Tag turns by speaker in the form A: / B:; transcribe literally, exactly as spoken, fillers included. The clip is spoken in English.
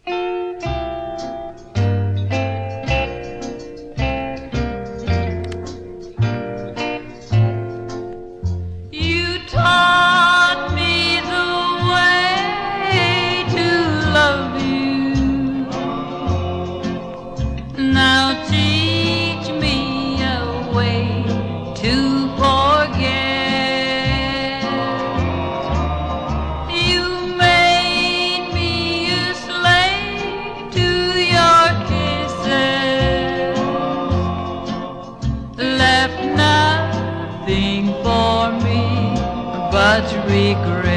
A: You taught me the way to love you. Now teach me a way to forget. You made me a slave to your kisses, left nothing for me but regret.